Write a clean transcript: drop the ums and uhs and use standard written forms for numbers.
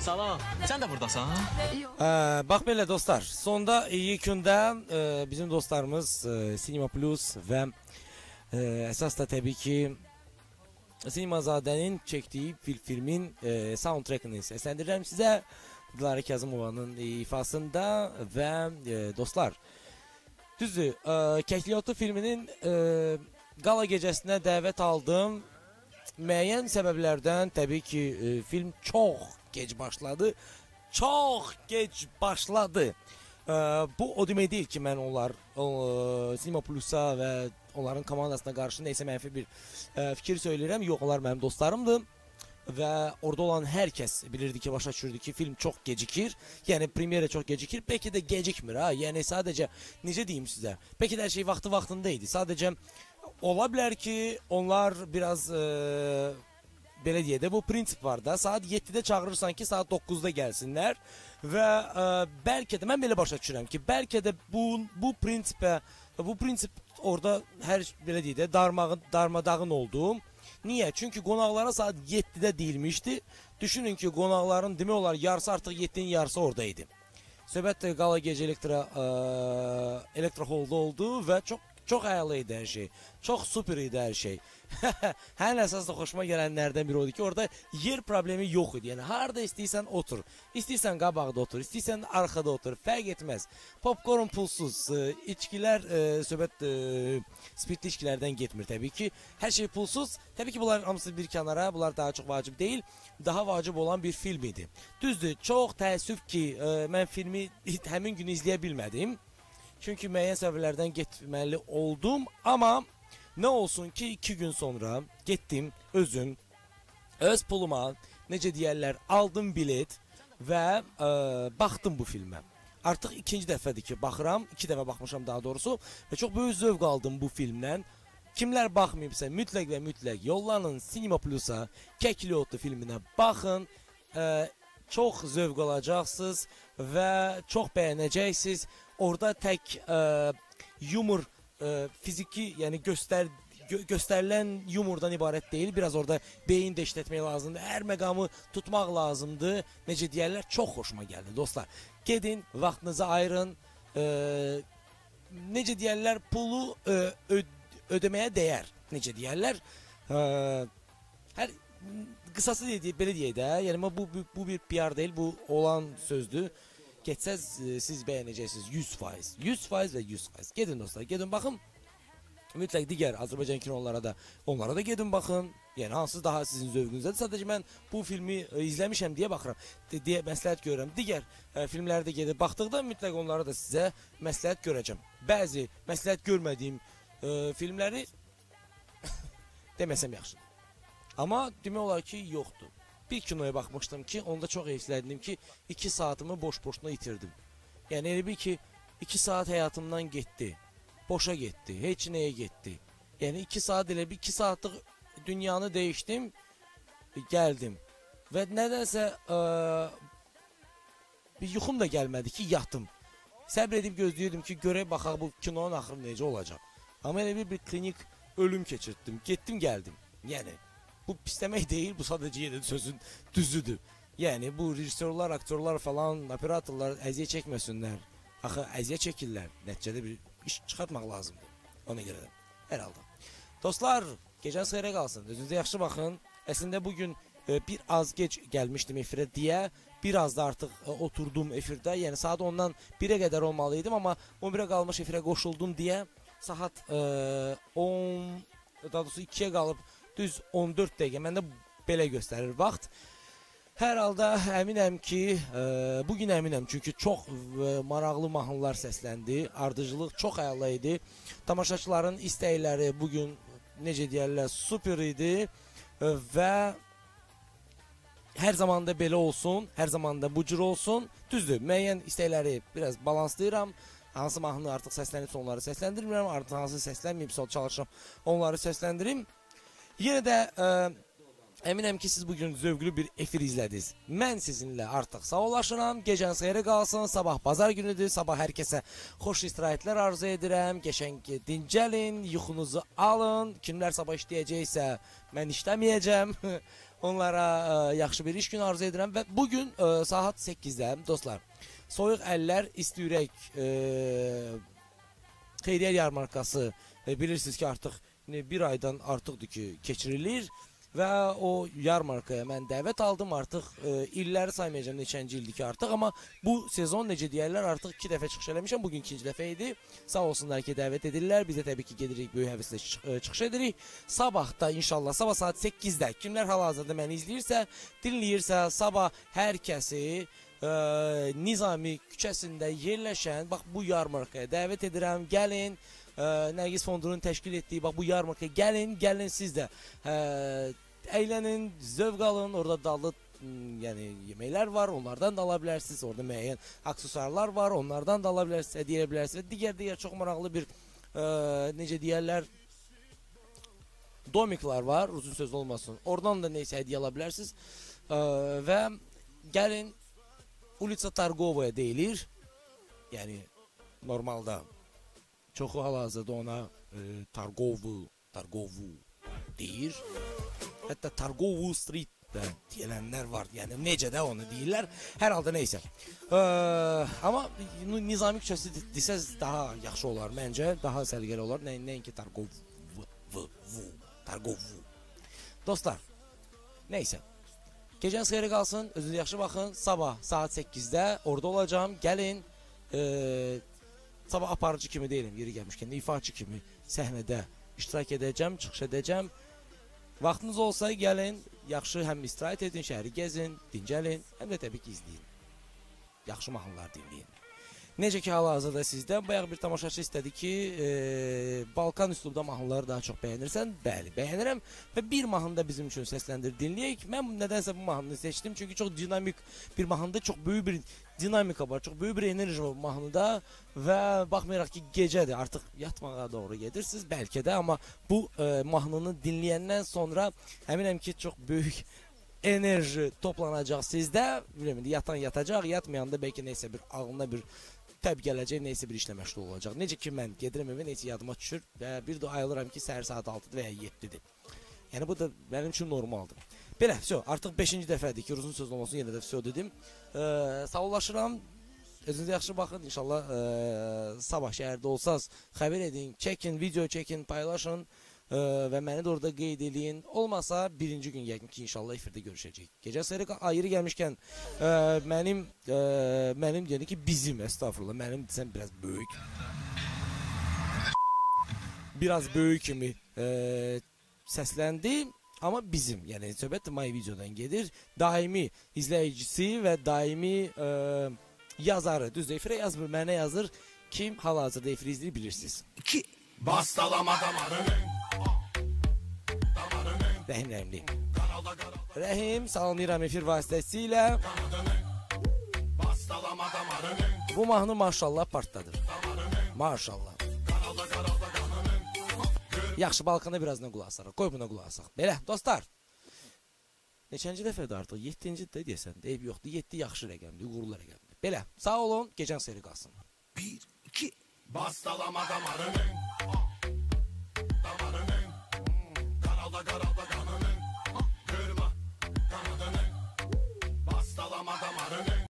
Salam, sən də buradasan? Bax belə dostlar, sonda yekunda bizim dostlarımız Cinema Plus və əsas da təbii ki Sinemazadənin çəkdiyi filmin soundtrackini səsləndirirəm sizə Dilarə Kazımovanın ifasında və dostlar, düzdür, Kəkliyyatlı filminin qala gecəsinə dəvət aldım. Müəyyən səbəblərdən təbii ki film çox gec başladı. Çox gec başladı. Bu o demək deyil ki, mən onlar Cinema Plus-a və onların komandasına qarşı neysə mənfi bir fikir söyləyirəm. Yox, onlar mənim dostlarımdır. Və orada olan hər kəs bilirdi ki, başa düşürdü ki, film çox gecikir. Yəni premyera çox gecikir. Bəlkə də gecikmir ha. Yəni sadəcə necə deyim sizə? Bəlkə də hər şey vaxtında idi. Sadəcə ola bilər ki, onlar biraz belə deyə də bu prinsip var da. Saat 7-də çağırırsan ki, saat 9-da gəlsinlər və bəlkə də mən belə başa düşürəm ki, bəlkə də bu prinsip orada hər belə deyə də darmadağın oldu. Niyə? Çünki qonaqlara saat 7-də deyilmişdi. Düşünün ki, qonaqların demək olar yarısı artıq 7-nin yarısı oradaydı. Söhbət qala gecə Elektro Hall'da oldu və çox əla idi hər şey. Çox super idi hər şey. Ən əsas da xoşuma gələnlərdən biri oldu ki, orada yer problemi yox idi. Yəni harda istəyirsən otur. İstəyirsən qabaqda otur, istəyirsən arxada otur. Fərq etməz. Popcorn pulsuz, içkilər, söhbət spirtli içkilərdən getmir təbii ki. Hər şey pulsuz. Təbii ki, bunların hamısı bir kənara. Bunlar daha çox vacib deyil. Daha vacib olan bir film idi. Düzdür, çox təəssüf ki, mən filmi həmin gün izləyə bilmədim. Çünki müəyyən səbəblərdən getməli oldum, amma nə olsun ki 2 gün sonra getdim özüm, öz puluma, necə deyərlər, aldım bilet və baxdım bu filmə. Artıq ikinci dəfədir ki baxıram, 2 dəfə baxmışam daha doğrusu və çox böyük zövq aldım bu filmdən. Kimlər baxmayıbsa mütləq və mütləq yollanın Cinema Plus-a, Kəkliyyatlı filminə baxın. Çox zövq alacaqsınız və çox bəyənəcəksiniz. Orada tək yumor, fiziki, yəni göstərilən yumordan ibarət deyil. Biraz orada beyin də işlətmək lazımdır. Hər məqamı tutmaq lazımdır. Necə deyərlər, çox xoşuma gəldi dostlar. Gedin, vaxtınızı ayırın. Necə deyərlər, pulu ödəməyə dəyər. Necə deyərlər. Qısası belə deyək də, yəni bu bir PR deyil, bu olan sözdür. Geçsəz siz bəyənəcəksiniz 100%. 100% və 100%. Gedin dostlar, gedin baxın. Mütləq digər Azərbaycan kinolara da, onlara da gedin baxın. Yəni hansı daha sizin zövqünüzdədir. Sadəcə mən bu filmi izləmişəm deyə baxıram. Deyə məsləhət görürəm. Digər filmləri də gedib baxdıqda mütləq onlara da sizə məsləhət görəcəm. Bəzi məsləhət görmədiyim filmləri deməsəm yaxşıdır. Amma demək olar ki, yoxdur. Bir kinoya baxmışdım ki, onda çox heyfləndim ki, 2 saatımı boş-boşuna itirdim. Yəni elə bil ki, 2 saat həyatımdan getdi. Boşa getdi, heç nəyə getdi. Yəni 2 saat elə bir 2 saatlıq dünyanı dəyişdim, gəldim. Və nədənsə bir yuxum da gəlmədi ki, yatım. Səbr edib gözləyirdim ki, görək baxaq bu kinonun axırı necə olacaq. Amma elə bir klinik ölüm keçirtdim. Getdim, gəldim. Yəni bu pisləmək deyil, bu sadəcə yenə sözün düzüdür. Yəni bu rejissorlar, aktyorlar falan, operatorlar əziyyət çəkməsinlər. Axı əziyyət çəkirlər. Nəticədə bir iş çıxartmaq lazımdır. Ona görə də. Hər halda. Dostlar, gecəniz xeyrə qalsın. Özünüzə yaxşı baxın. Əslində bugün bir az gec gəlmişdim efirə deyə, biraz da artıq oturdum efirdə. Yəni saat 10-dan 1-ə qədər olmalıydım, amma 11-ə qalmış efirə qoşuldum deyə saat 10, daha doğrusu 2-yə qalıb düz 14 dəqiqə. Məndə belə göstərir vaxt. Hər halda əminəm ki, bugün əminəm, çünki çox maraqlı mahnılar səsləndi. Ardıcılıq çox əla idi. Tamaşaçıların istəkləri bugün, necə deyərlər, super idi. Və hər zaman da belə olsun, hər zaman da bu cür olsun. Düzdür, müəyyən istəkləri biraz balanslayıram. Hansı mahnı artıq səslənibsə onları səsləndirmirəm, artıq hansı səslənməyibsə çalışıram onları səsləndirim. Yenə də əminəm ki, siz bugün zövqlü bir efir izlədiniz. Mən sizinlə artıq sağollaşıram. Gecəniz xeyri qalsın. Sabah bazar günüdür. Sabah hər kəsə xoş istirahətlər arzu edirəm. Qəşəng dincəlin, yuxunuzu alın. Kimlər sabah işləyəcəksə, mən işləməyəcəm. Onlara yaxşı bir iş günü arzu edirəm və bugün saat 8-də dostlar, Soyuq Əllər İsti Ürək xeyriyyə yarmarkası bilirsiniz ki, artıq bir aydan artıqdır ki, keçirilir və o yarmarkaya mən dəvət aldım. Artıq illəri saymayacağım, neçənci ildir ki artıq, amma bu sezon necə deyərlər, artıq 2 dəfə çıxış eləmişəm. Bugün 2-ci dəfə idi. Sağ olsunlar ki, dəvət edirlər. Biz də təbii ki, gedirik, böyük həvəslə çıxış edirik. Sabah da inşallah, sabah saat 8-də kimlər hal-hazırda məni izləyirsə, dinləyirsə, sabah hər kəsi Nizami küçəsində yerləşən bax bu yarmarkaya dəvət edirəm. Gəlin, Nərgiz Fondunun təşkil etdiyi bax bu yarmarkaya gəlin siz də əylənin, zövq alın. Orada dadlı yəni yeməklər var, onlardan da ala bilərsiniz. Orada müəyyən aksesuarlar var, onlardan da ala bilərsiniz, hədiyyə edə bilərsiniz. Digər çox maraqlı bir necə deyərlər, domiklar var, uzun söz olmasın. Oradan da neysə hədiyyə ala bilərsiniz. Və gəlin, Ulitsa Targovaya deyilir. Yəni normalda çoxu hal-hazırda ona Targovu deyir. Hətta Targovu Street də deyilənlər var. Yəni necə də onu deyirlər. Hər halda neysə. Amma Nizami küçəsi desəz daha yaxşı olar məncə. Daha səliqəli olar. Nəinki Targovu. Dostlar, neysə. Gecəniz xeyirə qalsın, özünüzə yaxşı baxın. Sabah saat 8-də orada olacağım. Gəlin, sabah aparıcı kimi deyiləm, yeri gəlmişkən, ifaçı kimi səhnədə iştirak edəcəm, çıxış edəcəm. Vaxtınız olsa gəlin, yaxşı həm istirahət edin, şəhəri gəzin, dincəlin, həm də təbii ki, izləyin. Yaxşı mahnılar dinləyin. Necə ki, hal-hazırda sizdən bayaq bir tamaşaçı istədi ki, Balkan üslubda mahnıları daha çox bəyənirsən. Bəli, bəyənirəm və bir mahnı da bizim üçün səsləndir, dinləyək. Mən nədənsə bu mahnını seçdim, çünki çox dinamik bir mahnıda, çox böyük bir dinamika var, çox böyük bir enerji var bu mahnıda və baxmayaraq ki, gecədir, artıq yatmağa doğru gedirsiniz bəlkə də, amma bu mahnını dinləyəndən sonra əminəm ki, çox böyük enerji toplanacaq sizdə. Bilməm, yatan yatacaq, yatmayan da bəlkə neysə bir ağlına bir təb gələcək, neysə bir işlə məşğul olacaq. Necə ki, mən gedirəm evə, neysə yadıma düşür və bir də ayılıram ki, səhər saat 6-dır və ya 7-dir. Yəni, bu da mənim üçün normaldır. Belə, artıq 5-ci dəfədir ki, uzun söz olmasın, yenə də dedim. Sağollaşıram, özünüzə yaxşı baxın. İnşallah sabah şəhərdə olsaz, xəbər edin, çəkin, video çəkin, paylaşın və məni də orada qeyd edin. Olmasa, birinci gün yəqin ki, inşallah efirdə görüşəcək. Gecə seyri ayrı gəlmişkən mənim deyəndə ki, bizim, estağfurullah, mənim desəm biraz böyük. Biraz böyük kimi səsləndi. Amma bizim, yəni söhbət My Videodan gedir. Daimi izləyicisi və daimi yazarı, düzdür, efirə yazmır, mənə yazır. Kim hal-hazırda efiri izləyir bilirsiniz. 2. Bastalama damarını. Rəhim Rəhimli. Rəhim, salamlayıram efir vasitəsilə. Bu mahnı maşallah partladır. Maşallah. Yaxşı, Balkana birazdan qulaq asarıq. Qoy buna qulaq asaq. Belə, dostlar. Neçənci dəfədir artıq? 7-ci də deyəsən. Eyb yoxdur. 7 yaxşı rəqəmdir, uğurlu rəqəmdir. Belə, sağ olun, gecən seyri qalsın. 1, 2. Bastalama damarının. Damarının. Qaralda kanadının. Kırma kanadının. Bastalama damarının.